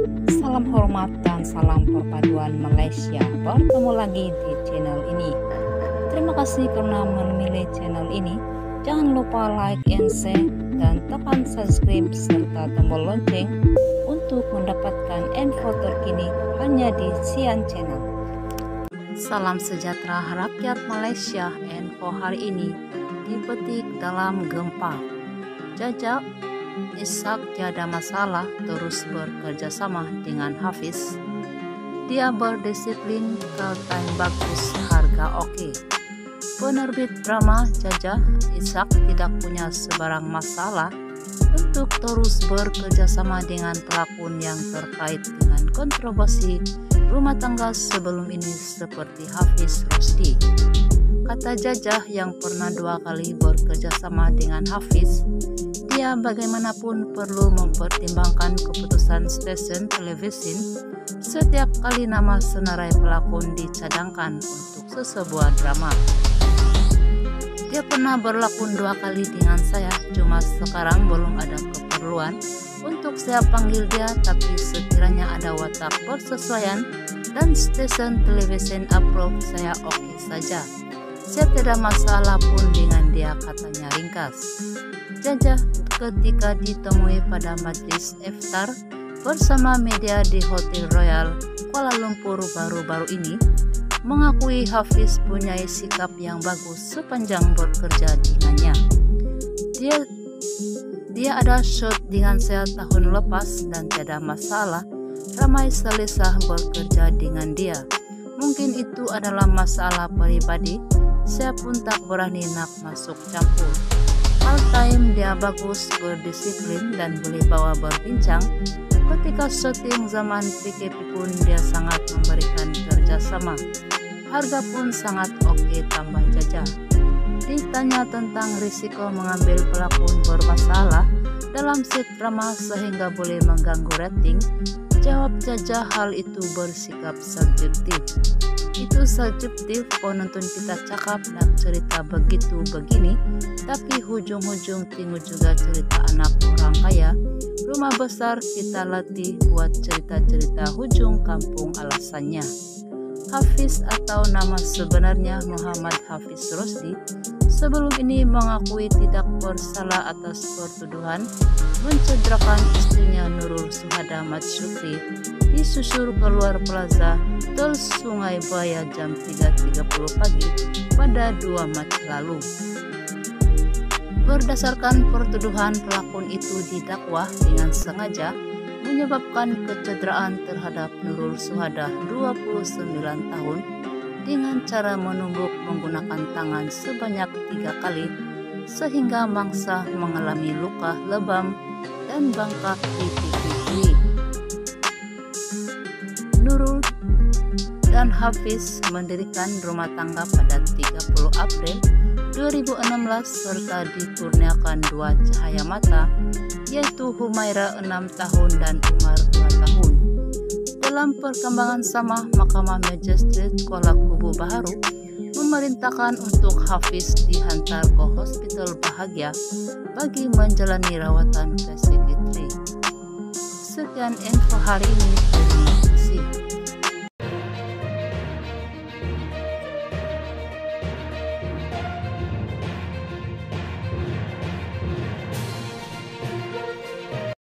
Salam hormat dan salam perpaduan Malaysia. Bertemu lagi di channel ini. Terima kasih karena memilih channel ini. Jangan lupa like and share dan tekan subscribe serta tombol lonceng untuk mendapatkan info terkini hanya di Sian Channel. Salam sejahtera rakyat Malaysia. Info hari ini dipetik dalam gempa. Jajak Ishak tiada masalah terus bekerja sama dengan Hafiz. Dia berdisiplin, time bagus, harga oke. Penerbit drama Jajah Ishak tidak punya sebarang masalah untuk terus bekerja sama dengan pelakon yang terkait dengan kontroversi rumah tangga sebelum ini seperti Hafiz Rosdi. Kata Jajah yang pernah 2 kali bekerja sama dengan Hafiz, dia bagaimanapun perlu mempertimbangkan keputusan stasiun televisi setiap kali nama senarai pelakon dicadangkan untuk sesebuah drama. Dia pernah berlakon 2 kali dengan saya, cuma sekarang belum ada keperluan untuk saya panggil dia, tapi sekiranya ada watak persesuaian dan stasiun televisi approve, saya oke saja. Saya tidak masalah pun dengan dia, katanya ringkas. Jajah ketika ditemui pada majlis iftar bersama media di Hotel Royal Kuala Lumpur baru-baru ini, mengakui Hafiz punya sikap yang bagus sepanjang bekerja dengannya. Dia ada shoot dengan saya tahun lepas dan tidak masalah, ramai selesai bekerja dengan dia. Mungkin itu adalah masalah pribadi, saya pun tak berani nak masuk campur. All time dia bagus, berdisiplin dan boleh bawa berbincang. Ketika syuting zaman PKP pun dia sangat memberikan kerjasama. Harga pun sangat oke, tambah Jajah. Ditanya tentang risiko mengambil pelakon bermasalah dalam set drama sehingga boleh mengganggu rating, jawab Jajah hal itu bersikap subjektif. Itu subjektif, penonton kita cakap nak cerita begitu begini, tapi hujung-hujung tengok juga cerita anak orang kaya, rumah besar kita latih buat cerita-cerita hujung kampung alasannya. Hafiz atau nama sebenarnya Muhammad Hafiz Rosdi sebelum ini mengakui tidak bersalah atas pertuduhan mencederakan istrinya Nurul Suhada Mat Syukri di susur keluar plaza Tol Sungai Buaya jam 3.30 pagi pada 2 Maret lalu. Berdasarkan pertuduhan, pelakon itu didakwah dengan sengaja menyebabkan kecederaan terhadap Nurul Suhada 29 tahun dengan cara menumbuk menggunakan tangan sebanyak 3 kali sehingga mangsa mengalami luka lebam dan bengkak di pipi kiri. Nurul dan Hafiz mendirikan rumah tangga pada 30 April 2016 serta dikurniakan 2 cahaya mata, yaitu Humaira 6 tahun dan Umar 2 tahun. Dalam perkembangan sama, Mahkamah Magistrate Kuala Kubu Baharu memerintahkan untuk Hafiz dihantar ke Hospital Bahagia bagi menjalani rawatan psikiatri. Sekian info hari ini. Terima kasih.